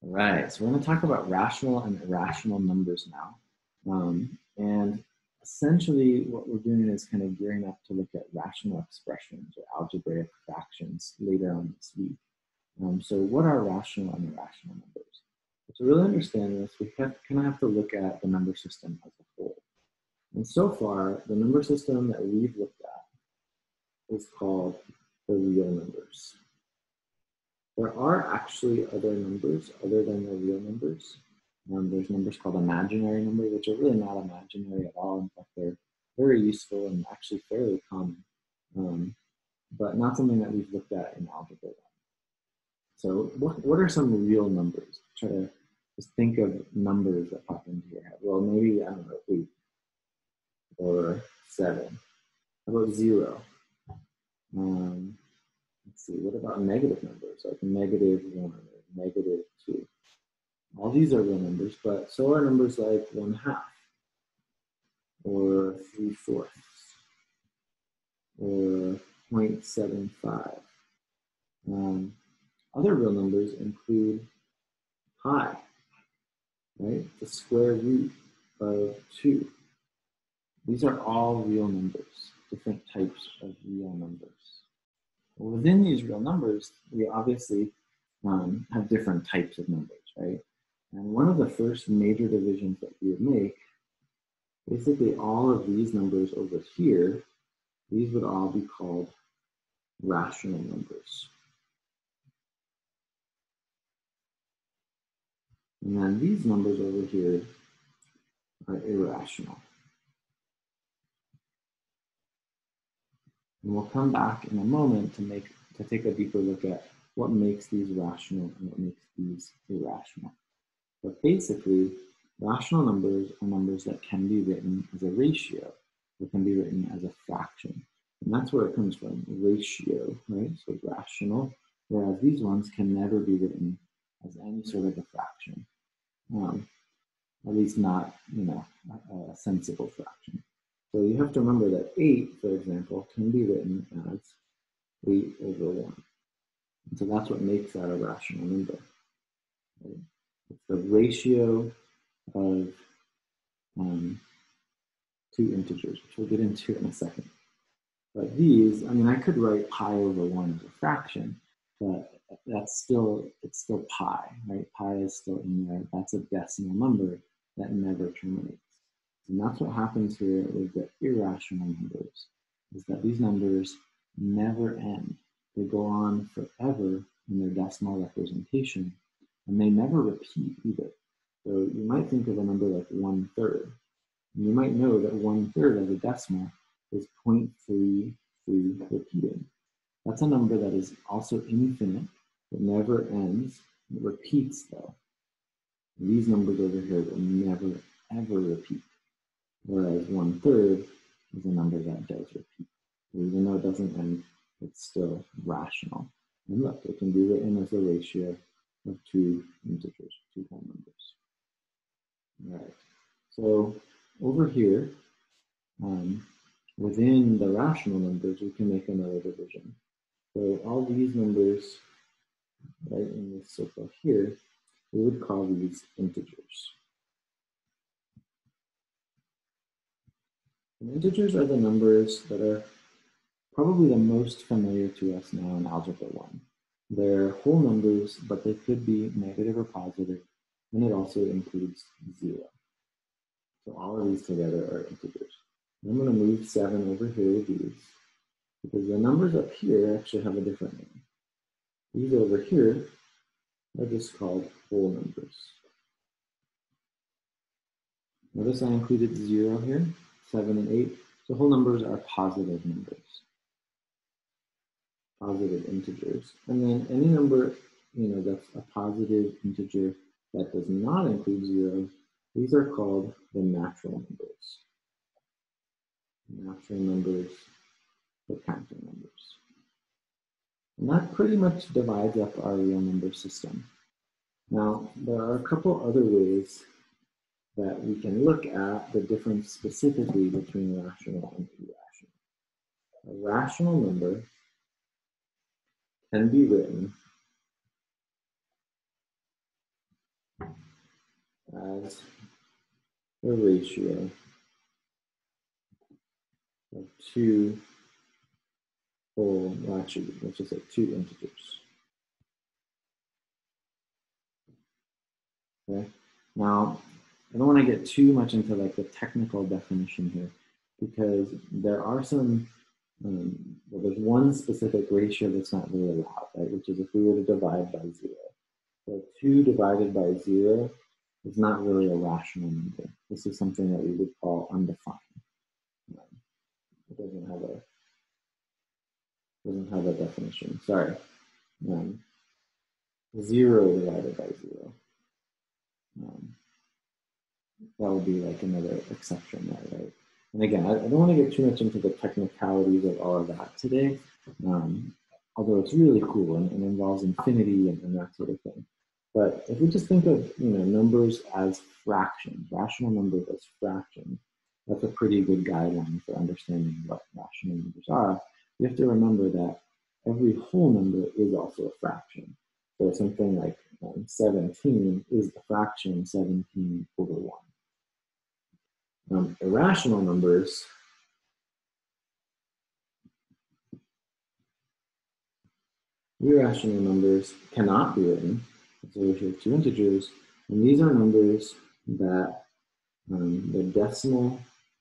All right, so we're going to talk about rational and irrational numbers now. And essentially what we're doing is kind of gearing up to look at rational expressions or algebraic fractions later on this week. So what are rational and irrational numbers? To really understand this, we kind of have to look at the number system as a whole. And so far, the number system that we've looked at is called the real numbers. There are actually other numbers other than the real numbers. There's numbers called imaginary numbers, which are really not imaginary at all. In fact, they're very useful and actually fairly common, but not something that we've looked at in algebra 1. So what are some real numbers? Try to just think of numbers that pop into your head. Well, maybe, I don't know, 8 or 7. How about 0? Let's see, what about negative numbers, like -1 or -2? All these are real numbers, but so are numbers like 1/2 or 3/4 or 0.75. Other real numbers include pi, right? The square root of 2. These are all real numbers, different types of real numbers. Well, within these real numbers, we obviously have different types of numbers, right? And one of the first major divisions that we would make, basically all of these numbers over here, these would all be called rational numbers. And then these numbers over here are irrational. And we'll come back in a moment to take a deeper look at what makes these rational and what makes these irrational. But basically, rational numbers are numbers that can be written as a ratio, or can be written as a fraction. And that's where it comes from, ratio, right? So rational, whereas these ones can never be written as any sort of a fraction. At least not, a sensible fraction. So you have to remember that 8, for example, can be written as 8/1. And so that's what makes that a rational number. Right? It's the ratio of 2 integers, which we'll get into in a second. But these, I could write pi/1 as a fraction, but it's still pi, right? Pi is still in there. That's a decimal number that never terminates. And that's what happens here with the irrational numbers, is that these numbers never end. They go on forever in their decimal representation, and they never repeat either. So you might think of a number like 1/3, and you might know that 1/3 as a decimal is 0.33 repeating. That's a number that is also infinite. It never ends. It repeats though. These numbers over here will never ever repeat. Whereas 1/3 is a number that does repeat. So even though it doesn't end, it's still rational. And look, it can be written as a ratio of 2 integers, 2 whole numbers. All right. So over here, within the rational numbers, we can make another division. So all these numbers, right, in this circle here, we would call these integers. And integers are the numbers that are probably the most familiar to us now in Algebra 1. They're whole numbers, but they could be negative or positive, and it also includes 0. So all of these together are integers. And I'm going to move 7 over here with these, because the numbers up here actually have a different name. These over here are just called whole numbers. Notice I included 0 here, 7 and 8. So whole numbers are positive numbers, positive integers. And then any number, that's a positive integer that does not include 0, these are called the natural numbers. Natural numbers, the counting numbers. And that pretty much divides up our real number system. Now, there are a couple other ways that we can look at the difference specifically between rational and irrational. A rational number can be written as the ratio of two whole, well, actually, let's just say two integers. Okay. Now, I don't want to get too much into like the technical definition here, because there are some, well, there's one specific ratio that's not really allowed, right? Which is if we were to divide by 0. So 2 divided by 0 is not really a rational number. This is something that we would call undefined. It doesn't have a definition. Sorry. 0 divided by 0. That would be like another exception there, right? And again, I don't want to get too much into the technicalities of all of that today, although it's really cool and involves infinity and that sort of thing. But if we just think of numbers as fractions, rational numbers as fractions, that's a pretty good guideline for understanding what rational numbers are. You have to remember that every whole number is also a fraction. So something like 17 is the fraction 17 over 1. Irrational numbers cannot be written as a ratio of two integers, and these are numbers that the decimal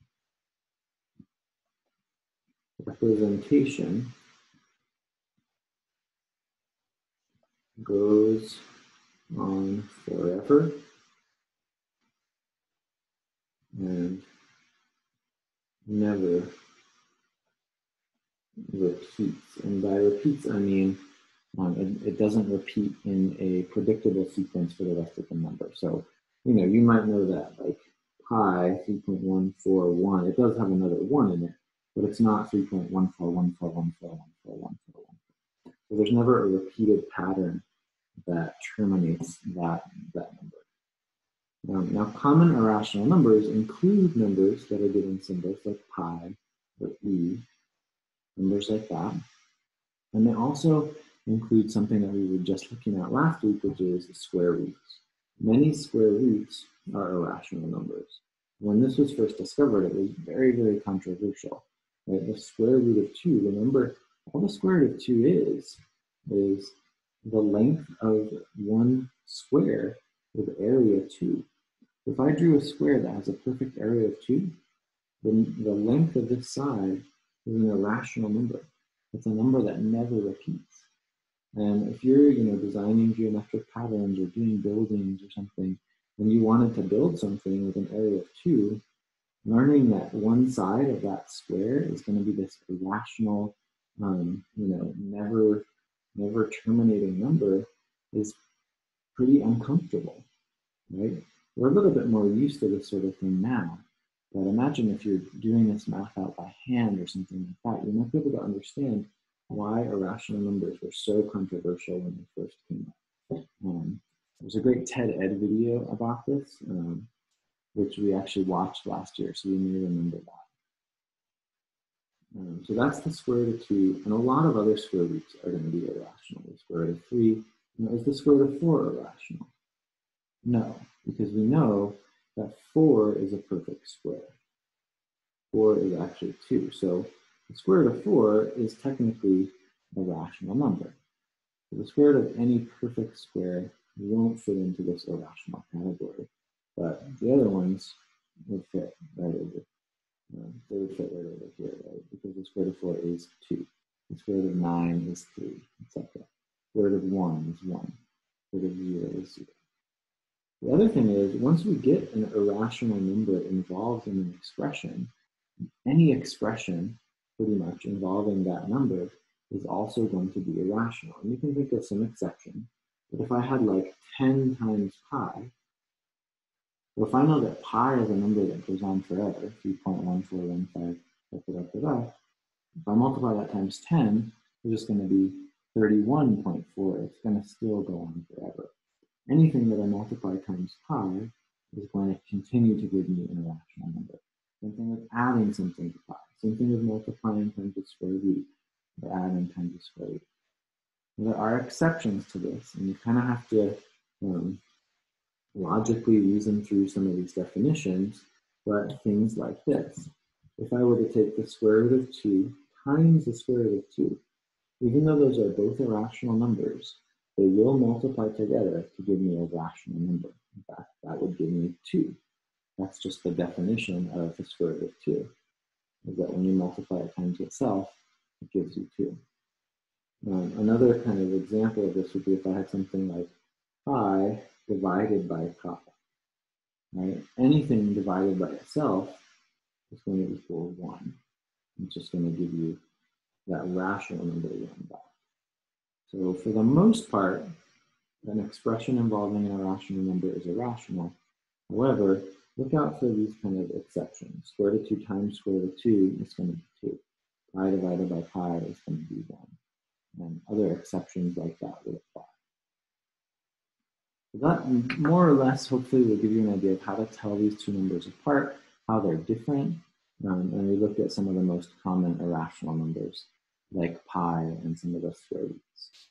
representation goes on forever and never repeats. And by repeats, I mean it doesn't repeat in a predictable sequence for the rest of the number. So, you might know that like pi 3.141, it does have another 1 in it, but it's not 3.141414141414. So there's never a repeated pattern that terminates that number. Now, common irrational numbers include numbers that are given symbols like pi or e, numbers like that. And they also include something that we were just looking at last week, which is square roots. Many square roots are irrational numbers. When this was first discovered, it was very, very controversial. Right? The square root of 2, remember, all the square root of 2 is the length of one square with area 2. If I drew a square that has a perfect area of 2, then the length of this side is an irrational number. It's a number that never repeats. And if you're, designing geometric patterns or doing buildings or something, and you wanted to build something with an area of 2, learning that one side of that square is going to be this irrational, never terminating number is pretty uncomfortable, right? We're a little bit more used to this sort of thing now, but imagine if you're doing this math out by hand or something like that, you might be able to understand why irrational numbers were so controversial when they first came up. There's a great TED Ed video about this, which we actually watched last year, so you may remember that. So that's the square root of 2, and a lot of other square roots are going to be irrational. The square root of 3, is the square root of 4 irrational? No, because we know that 4 is a perfect square. 4 is actually 2, so the square root of 4 is technically a rational number. So the square root of any perfect square won't fit into this irrational category, but the other ones would fit right over. They would fit right over here, right? Because the square root of 4 is 2. The square root of 9 is 3, etc. The square root of 1 is 1. The square root of 0 is 0. The other thing is, once we get an irrational number involved in an expression, any expression pretty much involving that number is also going to be irrational. And you can think of some exception. But if I had like 10 times pi, well, if I know that pi is a number that goes on forever, 3.1415, if I multiply that times 10, it's just going to be 31.4. It's going to still go on forever. Anything that I multiply times pi is going to continue to give me an irrational number. Same thing with adding something to pi. Same thing with multiplying times the square root, or adding times the square root. And there are exceptions to this, and you kind of have to logically reason through some of these definitions, but things like this. If I were to take the square root of 2 times the square root of 2, even though those are both irrational numbers, they will multiply together to give me a rational number. In fact, that would give me 2. That's just the definition of the square root of 2, is that when you multiply it times itself, it gives you 2. Another kind of example of this would be if I had something like pi divided by pi. Right? Anything divided by itself is going to equal 1. It's just going to give you that rational number 1 back. So for the most part, an expression involving an irrational number is irrational. However, look out for these kind of exceptions. Square root of 2 times square root of 2 is going to be 2. Pi divided by pi is going to be 1. And other exceptions like that will apply. So that more or less hopefully will give you an idea of how to tell these two numbers apart, how they're different, and we looked at some of the most common irrational numbers like pi and some of the square roots.